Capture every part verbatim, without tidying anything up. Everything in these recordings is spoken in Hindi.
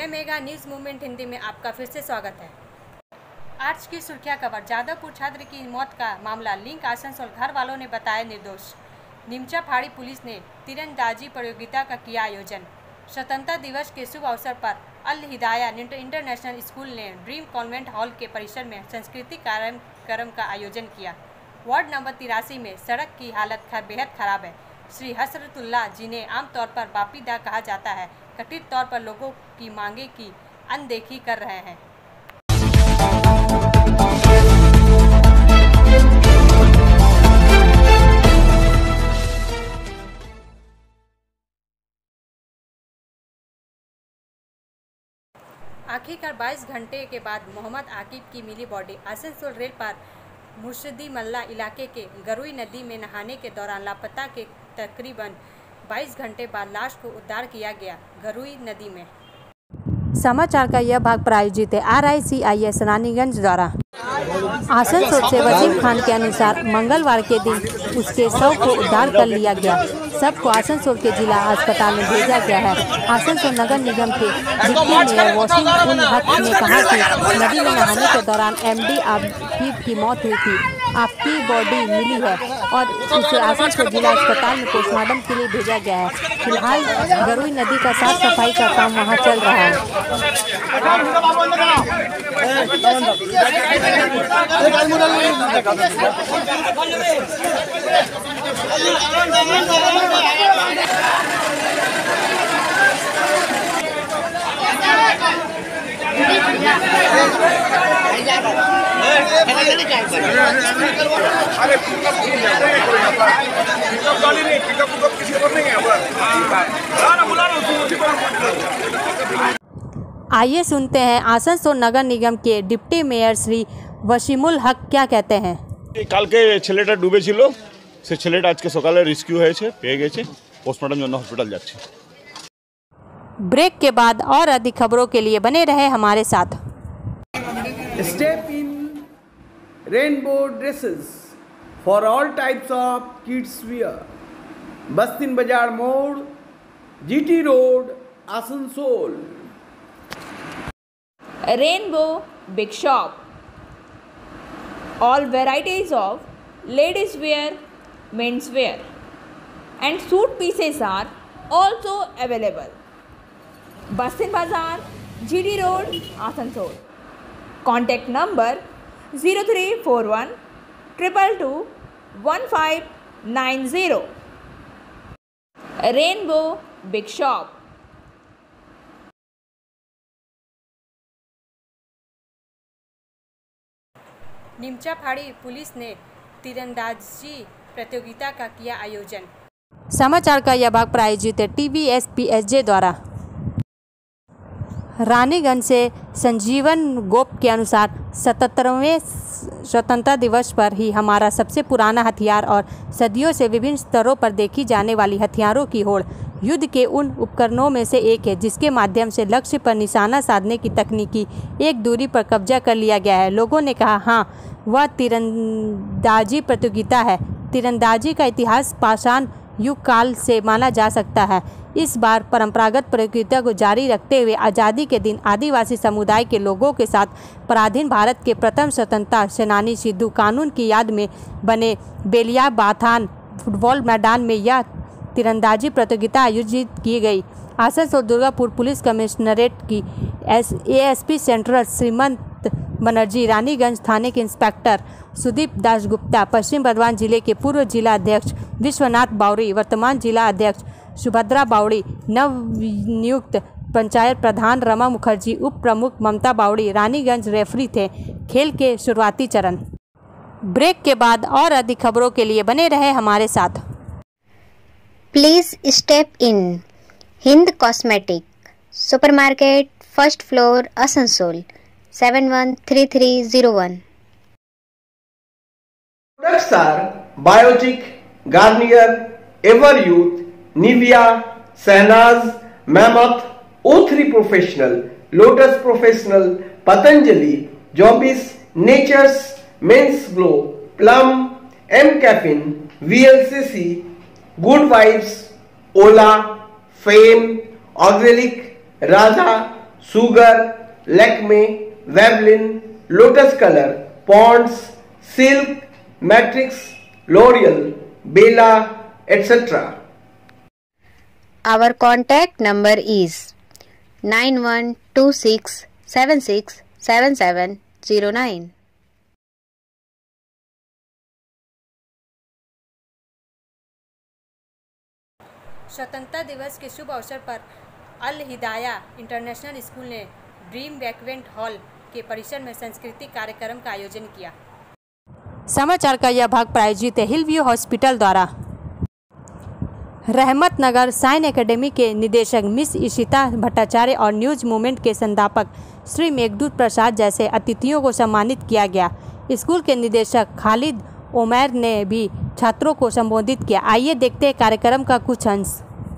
मैं मेगा न्यूज़ मूवमेंट हिंदी में आपका फिर से स्वागत है। आज की सुर्खियां खबर। जादवपुर छात्र की मौत का मामला लिंक आसनसोल, घर वालों ने बताया निर्दोष। निमचा फाड़ी पुलिस ने तीरंदाजी प्रतियोगिता का किया आयोजन। स्वतंत्रता दिवस के शुभ अवसर पर अल हिदाया इंटरनेशनल स्कूल ने ड्रीम कॉन्वेंट हॉल के परिसर में सांस्कृतिक कार्यक्रम का आयोजन किया। वार्ड नंबर तिरासी में सड़क की हालत बेहद खराब है। श्री हसरतुल्लाह, जिन्हें आमतौर पर बापीदा कहा जाता है, कथित तौर पर लोगों की मांगे की अनदेखी कर रहे हैं। आखिरकार बाईस घंटे के बाद मोहम्मद आकिब की मिली बॉडी। आसनसोल रेल पार मुर्शिदी मल्ला इलाके के गरुई नदी में नहाने के दौरान लापता के तकरीबन बाईस घंटे बाद लाश को उद्धार किया गया गरुई नदी में। समाचार का यह भाग प्रायोजित है R I C I S Raniganj द्वारा। आसनसोल से वसीम खान के अनुसार मंगलवार के दिन उसके शव को उद्धार कर लिया गया। सबको आसनसोल के जिला अस्पताल में भेजा गया है। आसनसोल नगर निगम के डिप्टी मेयर वसीम उल हक ने कहा कि नदी में नहाने के दौरान एमडी आकिब की मौत हुई थी। आपकी बॉडी मिली है और उसे आसनसोल जिला अस्पताल में पोस्टमार्टम के लिए भेजा गया है। फिलहाल गरुई नदी का साफ सफाई का काम वहां चल रहा है। आइए सुनते हैं आसनसोल नगर निगम के डिप्टी मेयर श्री वसीमुल हक क्या कहते हैं। কালকে ছেলেটা ডুবেছিল, সে ছেলেটা আজকে সকালে রেস্কিউ হয়েছে, পেয়ে গেছে, পোস্টমর্টম জন্য হসপিটাল যাচ্ছে। ब्रेक के बाद और अधिक खबरों के लिए बने रहे हमारे साथ। Step in rainbow dresses for all types of kids wear. Bastin Bazaar Mode, G T Road, Asansol. Rainbow Big Shop. All varieties of ladies wear, men's wear and suit pieces are also available. Bastin Bazaar, G D Road, Asansol. Contact number zero three four one two two two one five nine zero. Rainbow Big Shop. निमचा फाड़ी पुलिस ने तीरंदाजी प्रतियोगिता का किया आयोजन। समाचार का यह भाग प्रायोजित है T V S P S J द्वारा। रानीगंज से संजीवन गोप के अनुसार सतहत्तरवें स्वतंत्रता दिवस पर ही हमारा सबसे पुराना हथियार और सदियों से विभिन्न स्तरों पर देखी जाने वाली हथियारों की होड़ युद्ध के उन उपकरणों में से एक है जिसके माध्यम से लक्ष्य पर निशाना साधने की तकनीकी एक दूरी पर कब्जा कर लिया गया है। लोगों ने कहा, हाँ, वह तीरंदाजी प्रतियोगिता है। तीरंदाजी का इतिहास पाषाण युग काल से माना जा सकता है। इस बार परंपरागत प्रतियोगिता को जारी रखते हुए आज़ादी के दिन आदिवासी समुदाय के लोगों के साथ पराधीन भारत के प्रथम स्वतंत्रता सेनानी सिद्धू कानून की याद में बने बेलिया बाथान फुटबॉल मैदान में यह तीरंदाजी प्रतियोगिता आयोजित की गई। आसनसोल दुर्गापुर पुलिस कमिश्नरेट की S A S P central Shrimant Banerjee, Raniganj थाने के इंस्पेक्टर सुदीप दास गुप्ता, पश्चिम बर्धमान जिले के पूर्व जिला अध्यक्ष विश्वनाथ बावड़ी, वर्तमान जिला अध्यक्ष सुभद्रा बावड़ी, नवनियुक्त पंचायत प्रधान रमा मुखर्जी, उप प्रमुख ममता बावड़ी, रानीगंज रेफरी थे खेल के शुरुआती चरण। ब्रेक के बाद और अधिक खबरों के लिए बने रहे हमारे साथ। Please step in Hind cosmetic supermarket, first floor, Asansol, seven one three three zero one. Products are Biotic, Garnier, Everyouth, Nivea, Sahnaz, Mammoth, O three Professional, Lotus Professional, Patanjali, Jobis, Nature's, Men's Glow, Plum, M Caffeine, V L C C, Good Vibes, Ola, Fame, Auxilic, Raja, Sugar, Lakme, Veblen, Lotus Color, Ponds, Silk, Matrix, L'Oreal, Bella, et cetera. Our contact number is nine one two six seven six seven seven zero nine. स्वतंत्रता दिवस के शुभ अवसर पर अल हिदाया इंटरनेशनल स्कूल ने ड्रीम बैंक्वेट हॉल के परिसर में सांस्कृतिक कार्यक्रम का आयोजन किया। समाचार का यह भाग प्रायोजित है हिल व्यू हॉस्पिटल द्वारा। रहमत नगर साइन एकेडमी के निदेशक मिस इशिता भट्टाचार्य और न्यूज मूवमेंट के संस्थापक श्री मेघदूत प्रसाद जैसे अतिथियों को सम्मानित किया गया। स्कूल के निदेशक खालिद उमैर ने भी छात्रों को संबोधित किया। आइए देखते हैं कार्यक्रम का कुछ अंश।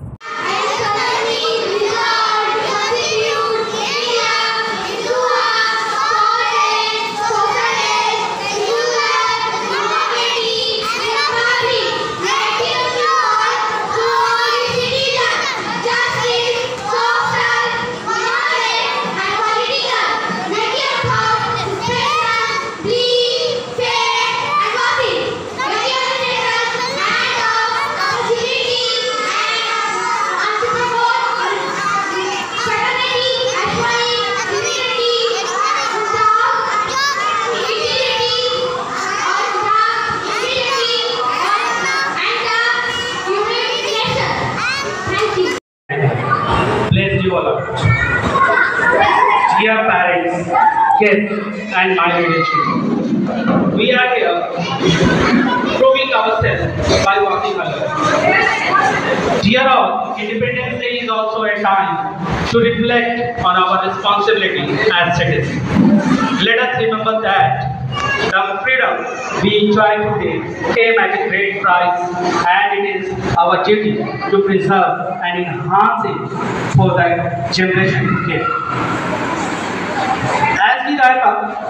Dear parents, guests, and my leadership, we are here proving ourselves by working alone. Dear all, Independence Day is also a time to reflect on our responsibility as citizens. Let us remember that the freedom we enjoy today came at a great price, and it is our duty to preserve and enhance it for the generation to come. As we wrap up,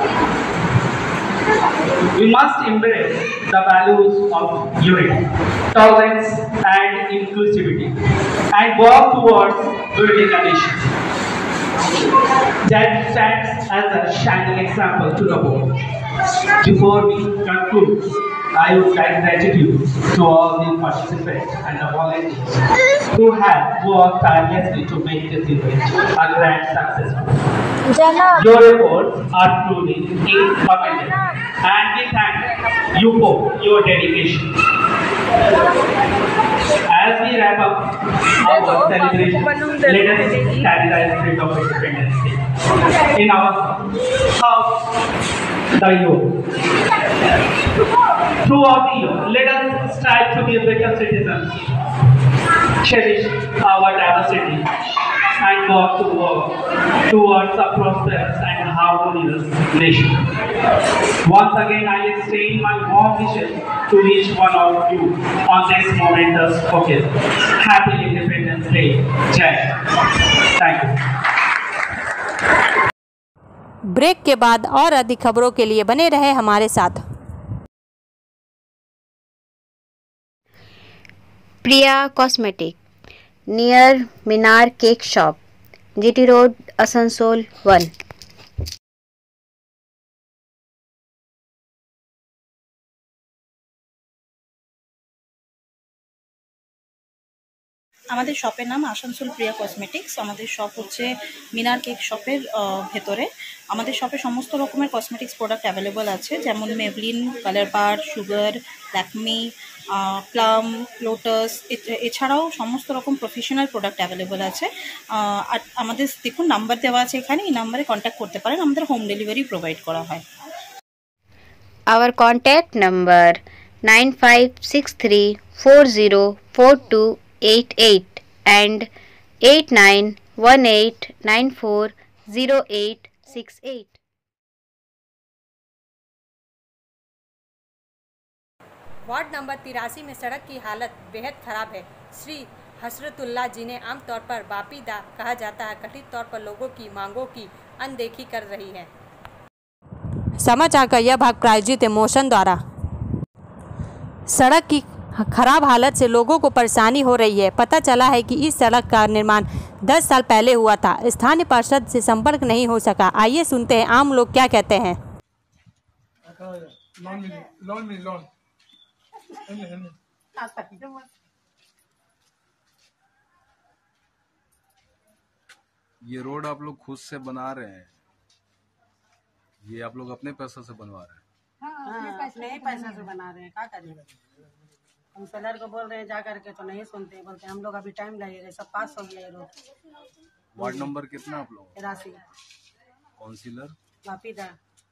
we must embrace the values of unity, tolerance, and inclusivity, and work towards building a nation that stands as a shining example to the world. Before we conclude, I would like gratitude to all the participants and the volunteers who have worked tirelessly to make this event a grand success. Your efforts are truly commendable, and we thank you for your dedication. As we wrap up our celebration, let us carry the spirit of Independence Day in our house, the youth. Throughout the year, let us strive to be better citizens, cherish our diversity, and work to work towards a prosperous and harmonious nation. Once again, I extend my warm wishes to each one of you on this momentous occasion. Happy Independence Day. Jai. Thank you. Break के बाद और अधिक खबरों के लिए बने रहे हमारे साथ। Priya cosmetic near Minar cake shop, GT road, Asansol one. আমাদের শপের নাম আসানসোল প্রিয়া কসমেটিক্স। আমাদের শপ হচ্ছে মিনার কেক শপের ভেতরে। আমাদের শপে সমস্ত রকমের কসমেটিক্স প্রোডাক্ট অ্যাভেলেবল আছে, যেমন Maybelline, colour bar, sugar, Lakme, plum, lotus, এছাড়াও সমস্ত রকম প্রফেশনাল প্রোডাক্ট অ্যাভেলেবল আছে। আর আমাদের দেখুন নাম্বার দেওয়া আছে এখানে, এই নাম্বারে কন্ট্যাক্ট করতে পারেন। আমাদের হোম ডেলিভারি প্রোভাইড করা হয়। Our contact number nine five six three four zero four two eight eight and eight nine one eight nine four zero eight six eight। Ward number तिरासी में सड़क की हालत बेहद खराब है। श्री हसरतुल्लाह जिन्हें आमतौर पर बापीदा कहा जाता है, कथित तौर पर लोगों की मांगों की अनदेखी कर रही है। समाचार का यह भाग प्रायोजित है मोशन द्वारा। सड़क की खराब हालत से लोगों को परेशानी हो रही है। पता चला है कि इस सड़क का निर्माण दस साल पहले हुआ था। स्थानीय पार्षद से संपर्क नहीं हो सका। आइए सुनते हैं आम लोग क्या कहते हैं। ये रोड आप लोग खुद से बना रहे हैं, ये आप लोग अपने पैसों से बनवा रहे हैं? हाँ, अपने ही पैसा से बना रहे हैं, क्या करेंगे। हम सेलर को बोल रहे हैं जा करके तो नहीं सुनते, बोलते हम लोग अभी टाइम लगेगा, सब पास हो गया है रोड। वार्ड नंबर कितना आप लोग? तिरासी। काउंसिलर वापी था।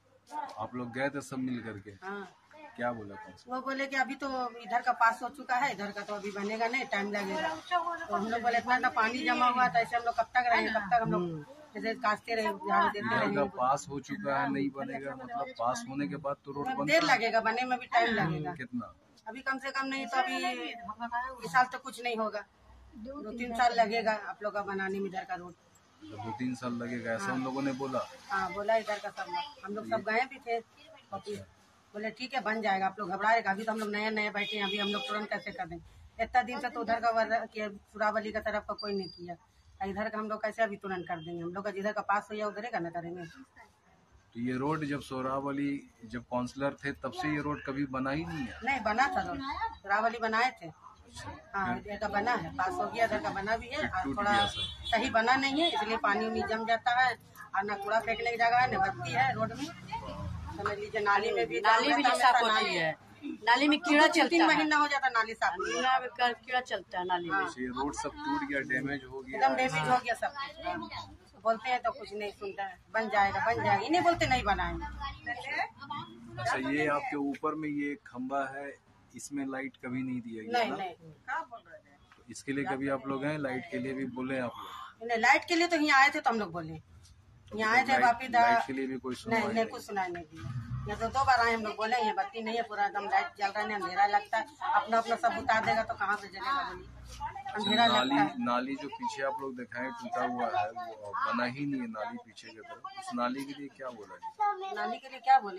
आप लोग गए थे सब मिल करके? हाँ। क्या बोला काउंसिलर? वो बोले कि अभी तो इधर का पास हो चुका है, इधर का तो अभी बनेगा नहीं, टाइम लगेगा। तो हम लोग बोले इतना ना पानी जमा हुआ था, ऐसे हम लोग कब तक रहेंगे, कब तक हम लोग जैसे काटते रहे, झाड़ू देते रहे। पास हो चुका है, नहीं बनेगा मतलब पास होने के बाद तो रोड बनता है। देर लगेगा, बनने में भी टाइम लगेगा। कितना? अभी कम से कम नहीं तो अभी इस साल तो कुछ नहीं होगा, दो तीन साल लगेगा आप लोग का बनाने में इधर का रोड। तो दो तीन साल लगेगा ऐसा उन लोगों ने बोला? हाँ बोला इधर का सब लोग, हम लोग सब गए भी थे ऑफिस, बोले ठीक है बन जाएगा, आप लोग घबराएगा, अभी तो हम लोग नए नए बैठे हैं, अभी हम लोग तुरंत कैसे कर देंगे। इतना दिन से तो उधर का सुरावली का तरफ का कोई नहीं किया, इधर का हम लोग कैसे अभी तुरंत कर देंगे। हम लोग का जिधर का पास हो या उधर का ना करेंगे। तो ये रोड जब सोरावली जब काउंसलर थे तब से ये रोड कभी बना ही नहीं है? नहीं बना था रोड, सोरावली बनाए थे। हाँ इधर का बना है, पास हो गया, इधर का बना भी है, और थोड़ा सही बना नहीं है, इसलिए पानी उनी जम जाता है, और न कूड़ा फेंकने की जगह है, न बत्ती है रोड में। समझ लीजिए नाली में भी नाली भी साफ होती है, नाली में कीड़ा चलता है, तीन महीना हो जाता नाली साफ, कीड़ा चलता है नाली में। ये रोड सब टूट गया, डैमेज हो गया, एकदम डैमेज हो गया सब कुछ। बोलते हैं तो कुछ नहीं सुनता है, बन जाएगा बन जाएगा, इन्हें बोलते नहीं बनाएंगे। अच्छा ये आपके ऊपर में ये खंबा है, इसमें लाइट कभी नहीं दिया गया? नहीं नहीं। तो इसके लिए कभी आप लोग हैं लाइट के लिए भी बोले आप लोग? नहीं लाइट के लिए तो यहाँ आए थे तो हम लोग बोले, यहाँ आए थे वापी दा लाइट के लिए भी कोई नहीं नहीं कुछ सुनाई नहीं दिया। यहाँ तो दो बार आए हम लोग बोले, यहाँ बत्ती नहीं है, पूरा एकदम लाइट जल रहा है, अंधेरा लगता है, अपना अपना सब उतार देगा तो कहाँ से जलेगा, बोली अंधेरा लगता है। नाली जो पीछे आप लोग दिखाए टूटा हुआ है वो बना ही नहीं है, नाली पीछे की तरफ, उस नाली के लिए क्या बोला? नाली के लिए क्या बोले?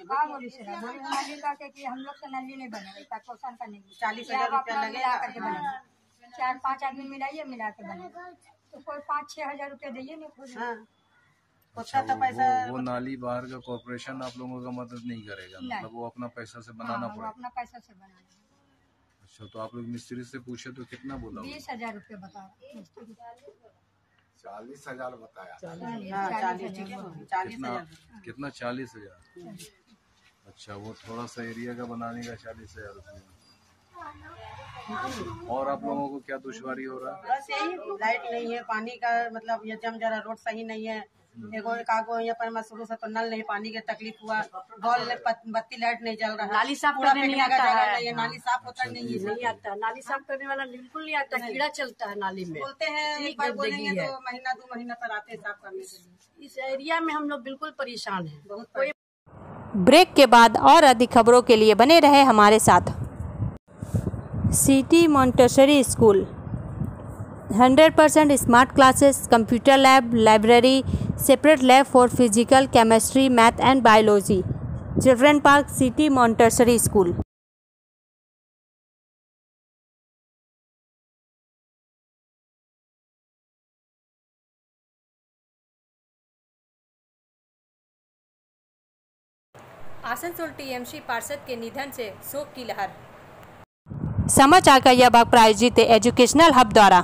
नाली का कि हम लोग से नाली नहीं बनेगा, कोसान का नहीं, चालीस हजार रुपया लगेगा, चार पाँच आदमी मिलाइए मिला के बनेगा, तो कोई पाँच छह हजार रुपया दिए नहीं। अच्छा, वो, पैसा वो, वो नाली बाहर का कॉर्पोरेशन आप लोगों का मदद नहीं करेगा, मतलब वो अपना पैसा से बनाना पड़ेगा? अपना पैसा से बनाना। अच्छा तो आप लोग मिस्त्री से पूछे तो कितना बोला? बीस हजार रूपए बताया, चालीस हजार बताया। कितना कितना? चालीस हजार। अच्छा वो थोड़ा सा एरिया का बनाने का चालीस हजार रुपये। और आप लोगों को क्या दुश्वारी हो रहा है? बस यही लाइट नहीं है, पानी का मतलब ये जम जरा रोड सही नहीं है, एगो एक आगो यहाँ पर मैं शुरू से तो नल नहीं, पानी की तकलीफ हुआ, बॉल बत्ती लाइट नहीं जल रहा, नाली साफ करने नहीं आता है, नाली साफ होता नहीं है, नहीं आता, नाली साफ करने वाला बिल्कुल नहीं आता, कीड़ा चलता है नाली में। बोलते हैं एक बार बोलेंगे तो महीना दो महीना पर आते हैं साफ करने के लिए। इस एरिया में हम लोग बिल्कुल परेशान है बहुत। ब्रेक के बाद और अधिक खबरों के लिए बने रहे हमारे साथ। City Montessori school, hundred percent smart classes, computer lab, library, separate lab for physical, chemistry, math and biology. Children park, city Montessori school. Asansol TMC पार्षद के निधन से शोक की लहर। समाचार का यह भाग प्रायोजित है एजुकेशनल हब द्वारा।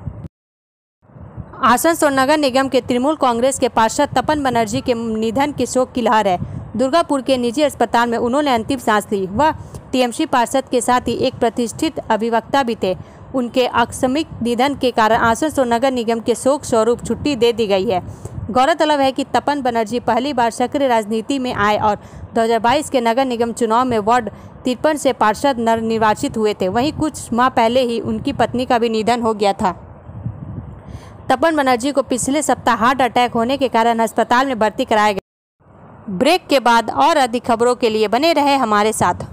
आसनसोल नगर निगम के तृणमूल कांग्रेस के पार्षद तपन बनर्जी के निधन की शोक की लहर है। दुर्गापुर के निजी अस्पताल में उन्होंने अंतिम सांस ली। वह टीएमसी पार्षद के साथ ही एक प्रतिष्ठित अभिवक्ता भी थे। उनके आकस्मिक निधन के कारण आसनसोल नगर निगम के शोक स्वरूप छुट्टी दे दी गई है। गौरतलब है कि तपन बनर्जी पहली बार सक्रिय राजनीति में आए और दो हज़ार बाईस के नगर निगम चुनाव में वार्ड तिरपन से पार्षद निर्वाचित हुए थे। वहीं कुछ माह पहले ही उनकी पत्नी का भी निधन हो गया था। तपन बनर्जी को पिछले सप्ताह हार्ट अटैक होने के कारण अस्पताल में भर्ती कराया गया। ब्रेक के बाद और अधिक खबरों के लिए बने रहे हमारे साथ।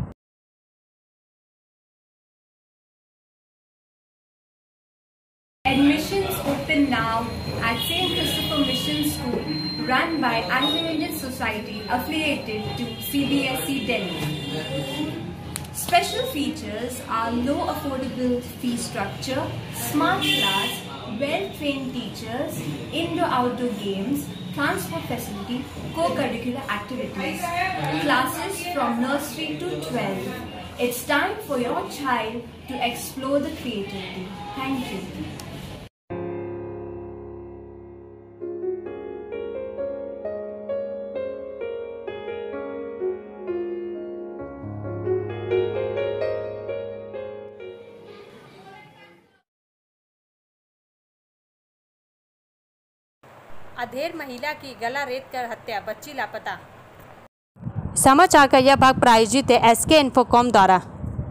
Admissions open now at Saint Christopher Mission School, run by Anglo-Indian Society affiliated to C B S E Delhi. Special features are low affordable fee structure, smart class, well-trained teachers, indoor-outdoor games, transport facility, co-curricular activities, classes from nursery to twelve. It's time for your child to explore the creativity. Thank you. अधेड़ महिला की गला रेत कर हत्या, बच्ची लापता। समाचार का यह भाग प्रायोजित है एसके इन्फोकॉम द्वारा।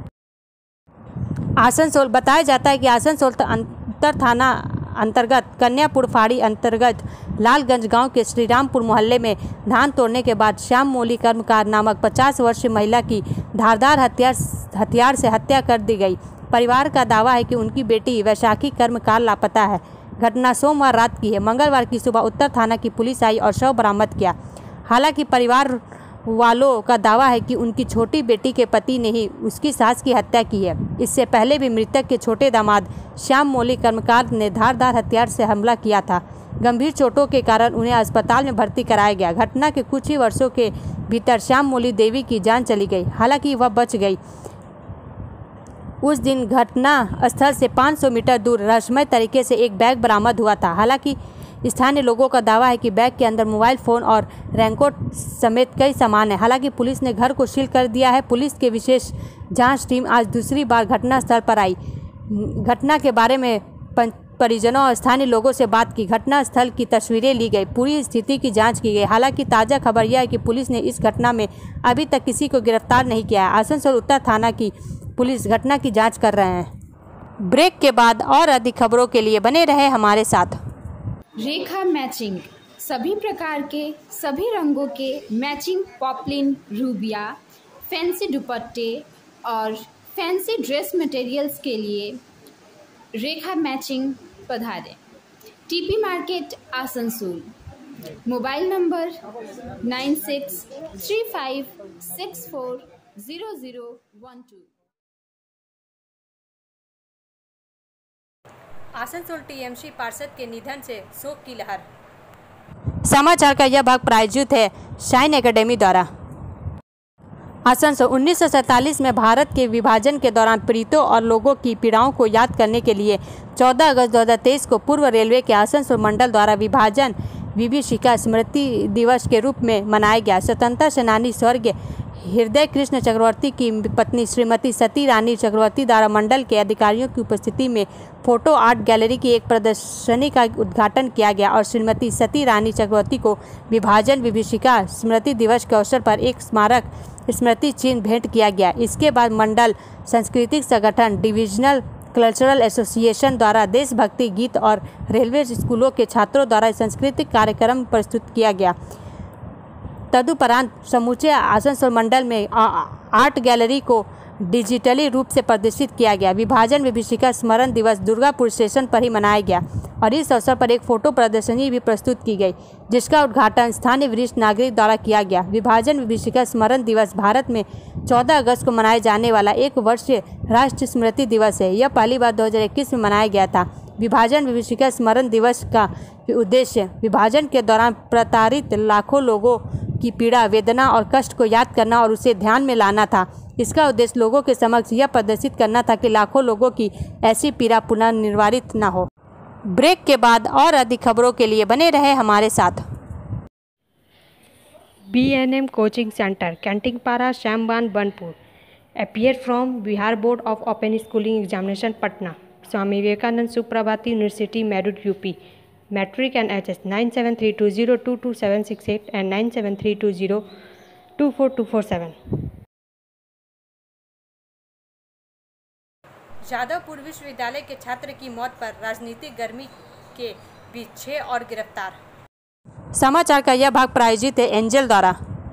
आसनसोल बताया जाता है कि आसनसोल अंतर थाना अंतर्गत कन्यापुर फाड़ी अंतर्गत लालगंज गांव के श्रीरामपुर मोहल्ले में धान तोड़ने के बाद श्याम मोली कर्मकार नामक पचास वर्षीय महिला की धारदार हथियार हथियार से हत्या कर दी गई। परिवार का दावा है कि उनकी बेटी वैशाखी कर्मकार लापता है। घटना सोमवार रात की है। मंगलवार की सुबह उत्तर थाना की पुलिस आई और शव बरामद किया। हालांकि परिवार वालों का दावा है कि उनकी छोटी बेटी के पति ने ही उसकी सास की हत्या की है। इससे पहले भी मृतक के छोटे दामाद श्याम मोली कर्मकार ने धारदार हथियार से हमला किया था। गंभीर चोटों के कारण उन्हें अस्पताल में भर्ती कराया गया। घटना के कुछ ही वर्षों के भीतर श्याम मोली देवी की जान चली गई। हालांकि वह बच गई। उस दिन घटना स्थल से पाँच सौ मीटर दूर रहस्यमय तरीके से एक बैग बरामद हुआ था। हालांकि स्थानीय लोगों का दावा है कि बैग के अंदर मोबाइल फ़ोन और रेनकोट समेत कई सामान है। हालांकि पुलिस ने घर को सील कर दिया है। पुलिस के विशेष जांच टीम आज दूसरी बार घटनास्थल पर आई। घटना के बारे में परिजनों और स्थानीय लोगों से बात की। घटनास्थल की तस्वीरें ली गई। पूरी स्थिति की जांच की गई। हालांकि ताज़ा खबर यह है कि पुलिस ने इस घटना में अभी तक किसी को गिरफ्तार नहीं किया है। आसनसोल उत्तर थाना की पुलिस घटना की जांच कर रहे हैं। ब्रेक के बाद और अधिक खबरों के लिए बने रहे हमारे साथ। रेखा मैचिंग, सभी प्रकार के सभी रंगों के मैचिंग पॉपलिन, रूबिया, फैंसी दुपट्टे और फैंसी ड्रेस मटेरियल्स के लिए रेखा मैचिंग पधारें। TP market Asansol. Mobile number nine six three five six four zero zero one two. Asansol TMC पार्षद के निधन से शोक की लहर। समाचार का यह भाग प्रायोजित है शाइन एकेडमी द्वारा। आसनसोल उन्नीस सौ सैंतालीस में भारत के विभाजन के दौरान पीड़ितों और लोगों की पीड़ाओं को याद करने के लिए चौदह अगस्त दो हज़ार तेईस को पूर्व रेलवे के आसनसोल मंडल द्वारा विभाजन विभीषिका स्मृति दिवस के रूप में मनाया गया। स्वतंत्रता सेनानी स्वर्गीय हृदय कृष्ण चक्रवर्ती की पत्नी श्रीमती सती रानी चक्रवर्ती द्वारा मंडल के अधिकारियों की उपस्थिति में फोटो आर्ट गैलरी की एक प्रदर्शनी का उद्घाटन किया गया और श्रीमती सती रानी चक्रवर्ती को विभाजन विभीषिका स्मृति दिवस के अवसर पर एक स्मारक स्मृति चिन्ह भेंट किया गया। इसके बाद मंडल सांस्कृतिक संगठन डिविजनल कल्चरल एसोसिएशन द्वारा देशभक्ति गीत और रेलवे स्कूलों के छात्रों द्वारा सांस्कृतिक कार्यक्रम प्रस्तुत किया गया। तदुपरांत समूचे आसनसोल मंडल में आर्ट गैलरी को डिजिटली रूप से प्रदर्शित किया गया। विभाजन विभीषिका स्मरण दिवस दुर्गापुर स्टेशन पर ही मनाया गया और इस अवसर पर एक फोटो प्रदर्शनी भी प्रस्तुत की गई, जिसका उद्घाटन स्थानीय वरिष्ठ नागरिक द्वारा किया गया। विभाजन विभीषिका स्मरण दिवस भारत में चौदह अगस्त को मनाए जाने वाला एक वर्षीय राष्ट्रीय स्मृति दिवस है। यह पहली बार दो हज़ार इक्कीस में मनाया गया था। विभाजन विभीषिका स्मरण दिवस का उद्देश्य विभाजन के दौरान प्रताड़ित लाखों लोगों की पीड़ा, वेदना और कष्ट को याद करना और उसे ध्यान में लाना था। इसका उद्देश्य लोगों के समक्ष यह प्रदर्शित करना था कि लाखों लोगों की ऐसी पीड़ा पुनः निवारित न हो। ब्रेक के बाद और अधिक खबरों के लिए बने रहे हमारे साथ। B N M coaching centre कैंटिंगपारा श्यामबान Banpur appear from Bihar board of open schooling examination Patna, Swami Vivekanand Subharti university Meerut UP, matric and H S nine seven three two zero two two seven six eight and nine seven three two zero two four two four seven. Jadavpur विश्वविद्यालय के छात्र की मौत पर राजनीतिक गर्मी के बीच छह और गिरफ्तार। समाचार का यह भाग प्रायोजित है एंजल द्वारा।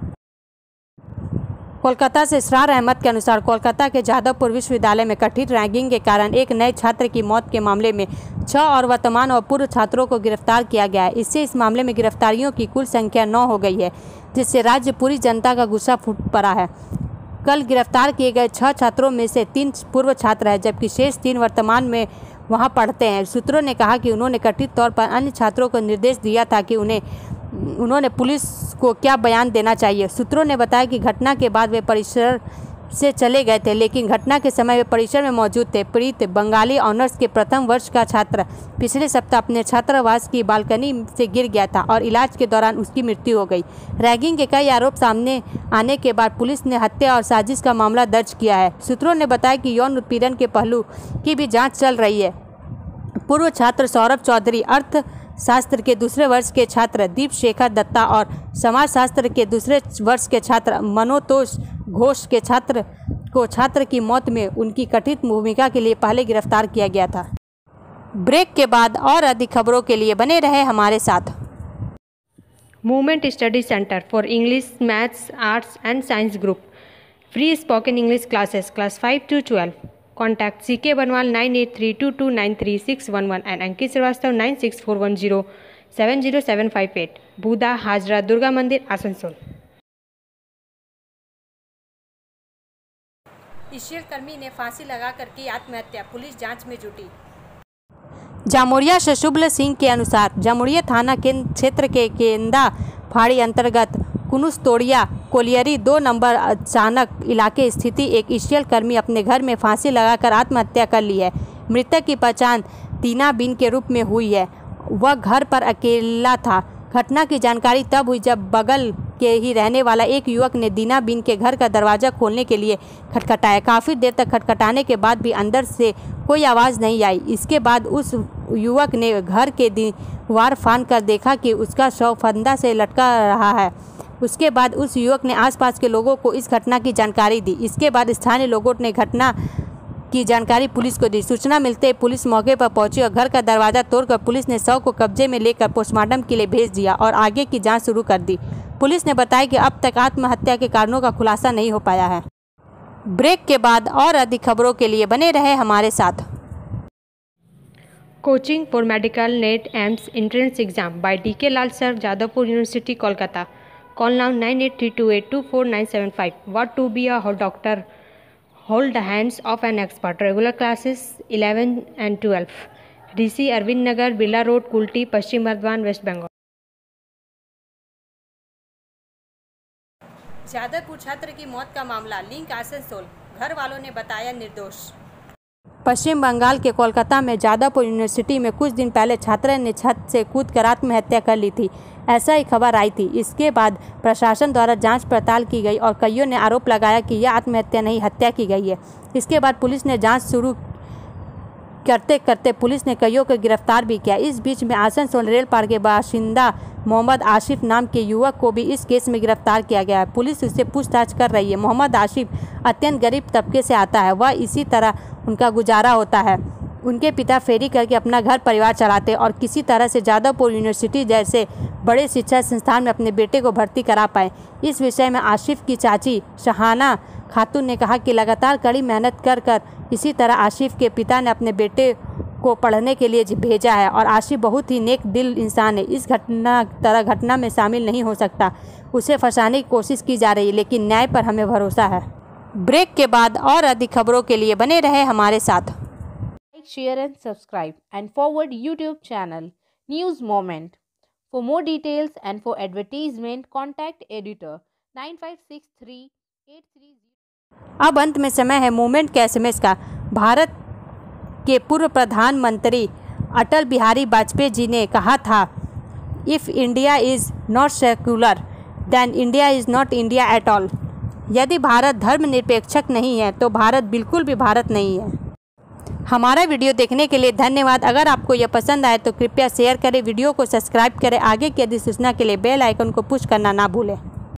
कोलकाता से इसरार अहमद के अनुसार कोलकाता के जादवपुर विश्वविद्यालय में कथित रैगिंग के कारण एक नए छात्र की मौत के मामले में छह और वर्तमान और पूर्व छात्रों को गिरफ्तार किया गया है। इससे इस मामले में गिरफ्तारियों की कुल संख्या नौ हो गई है, जिससे राज्य पूरी जनता का गुस्सा फूट पड़ा है। कल गिरफ्तार किए गए छह छात्रों में से तीन पूर्व छात्र हैं, जबकि शेष तीन वर्तमान में वहां पढ़ते हैं। सूत्रों ने कहा कि उन्होंने कथित तौर पर अन्य छात्रों को निर्देश दिया था कि उन्हें उन्होंने पुलिस को क्या बयान देना चाहिए। सूत्रों ने बताया कि घटना के बाद वे परिसर से चले गए थे, लेकिन घटना के समय वे परिसर में मौजूद थे। प्रीत बंगाली ऑनर्स के प्रथम वर्ष का छात्र पिछले सप्ताह अपने छात्रावास की बालकनी से गिर गया था और इलाज के दौरान उसकी मृत्यु हो गई। रैगिंग के कई आरोप सामने आने के बाद पुलिस ने हत्या और साजिश का मामला दर्ज किया है। सूत्रों ने बताया कि यौन उत्पीड़न के पहलू की भी जाँच चल रही है। पूर्व छात्र सौरभ चौधरी, अर्थशास्त्र के दूसरे वर्ष के छात्र दीप शेखर दत्ता और समाजशास्त्र के दूसरे वर्ष के छात्र मनोतोष घोष के छात्र को छात्र की मौत में उनकी कथित भूमिका के लिए पहले गिरफ्तार किया गया था। ब्रेक के बाद और अधिक खबरों के लिए बने रहे हमारे साथ। Movement study centre for English, maths, arts and science group, free spoken English classes class five to twelve. Contact C K Banwal nine eight three two two nine three six one one and Ankit Srivastava nine six four one zero seven zero seven five eight. Buda Hazra Durga Mandir Asansol. ईश्वर कर्मी ने फांसी लगाकर की आत्महत्या, पुलिस जांच में जुटी। जामुरिया से शुभल सिंह के अनुसार जामुरिया थाना केंद्र क्षेत्र के केंदा फाड़ी अंतर्गत कुनुस्तोड़िया कोलियरी दो नंबर अचानक इलाके स्थित एक ईश्वर कर्मी अपने घर में फांसी लगाकर आत्महत्या कर ली है। मृतक की पहचान तीना बिन के रूप में हुई है। वह घर पर अकेला था। घटना की जानकारी तब हुई जब बगल के ही रहने वाला एक युवक ने दीना बिन के घर का दरवाज़ा खोलने के लिए खटखटाया। काफ़ी देर तक खटखटाने के बाद भी अंदर से कोई आवाज़ नहीं आई। इसके बाद उस युवक ने घर के दीवार फांद कर देखा कि उसका शव फंदा से लटका रहा है। उसके बाद उस युवक ने आसपास के लोगों को इस घटना की जानकारी दी। इसके बाद स्थानीय लोगों ने घटना की जानकारी पुलिस को दी। सूचना मिलते ही पुलिस मौके पर पहुंची और घर का दरवाज़ा तोड़कर पुलिस ने शव को कब्जे में लेकर पोस्टमार्टम के लिए भेज दिया और आगे की जांच शुरू कर दी। पुलिस ने बताया कि अब तक आत्महत्या के कारणों का खुलासा नहीं हो पाया है। ब्रेक के बाद और अधिक खबरों के लिए बने रहे हमारे साथ। Coaching for medical NET AIIMS entrance exam by D K Lal sir, Jadavpur university, Kolkata. Call now nine eight three two eight two four nine seven five. What to be a doctor? Hold the hands of an expert. Regular classes eleven and twelve. D C Arvind Nagar, Birla Road, Kulti, Paschim Bardwan, West Bengal. Jadavpur छात्र की मौत का मामला लिंक आसनसोल, घर वालों ने बताया निर्दोष। पश्चिम बंगाल के कोलकाता में जादवपुर यूनिवर्सिटी में कुछ दिन पहले छात्रा ने छत से कूदकर आत्महत्या कर ली थी, ऐसा ही खबर आई थी। इसके बाद प्रशासन द्वारा जांच पड़ताल की गई और कईयों ने आरोप लगाया कि यह आत्महत्या नहीं हत्या की गई है। इसके बाद पुलिस ने जांच शुरू करते करते पुलिस ने कईयों को गिरफ्तार भी किया। इस बीच में आसनसोल रेल पार के बाशिंदा मोहम्मद आशिफ नाम के युवक को भी इस केस में गिरफ्तार किया गया है। पुलिस उससे पूछताछ कर रही है। मोहम्मद आशिफ अत्यंत गरीब तबके से आता है। वह इसी तरह उनका गुजारा होता है। उनके पिता फेरी करके अपना घर परिवार चलाते और किसी तरह से जादवपुर यूनिवर्सिटी जैसे बड़े शिक्षा संस्थान में अपने बेटे को भर्ती करा पाए। इस विषय में आशिफ की चाची शहाना खातून ने कहा कि लगातार कड़ी मेहनत कर कर इसी तरह आशिफ के पिता ने अपने बेटे को पढ़ने के लिए भेजा है और आशिफ बहुत ही नेक दिल इंसान है। इस घटना तरह घटना में शामिल नहीं हो सकता। उसे फंसाने की कोशिश की जा रही है, लेकिन न्याय पर हमें भरोसा है। ब्रेक के बाद और अधिक खबरों के लिए बने रहे हमारे साथ। Like, share and subscribe and forward YouTube channel News Moment. For more details and for advertisement, contact editor nine five six three eight three zero. अब अंत में समय है मूवमेंट के एसएमएस का। भारत के पूर्व प्रधानमंत्री अटल बिहारी वाजपेयी जी ने कहा था, if India is not secular then India is not India at all. यदि भारत धर्मनिरपेक्षक नहीं है तो भारत बिल्कुल भी भारत नहीं है। हमारा वीडियो देखने के लिए धन्यवाद। अगर आपको यह पसंद आए तो कृपया शेयर करें, वीडियो को सब्सक्राइब करें। आगे की अधिसूचना के लिए बेल आइकन को पुश करना ना भूलें।